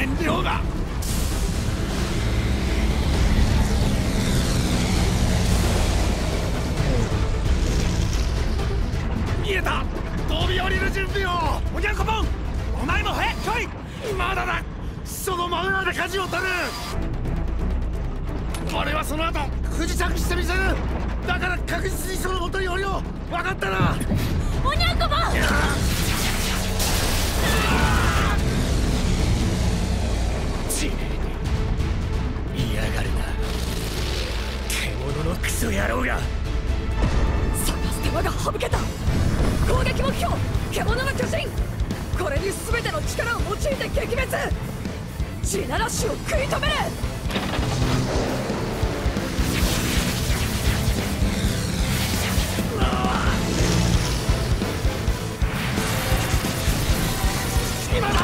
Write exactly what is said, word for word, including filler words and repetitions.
燃料が。見えた。飛び降りる準備を。おにゃんこぽん、お前も早く来い。まだだ。その真裏で舵を取る。俺はその後不時着してみせる。だから確実にその元に降りよう。分かったな。 おにゃんこぽん。 ち嫌がるな、獣のクソ野郎が。 サガステマが省けた。攻撃目標、獣の巨人。これに全ての力を用いて撃滅。地ならしを食い止める。 今だ。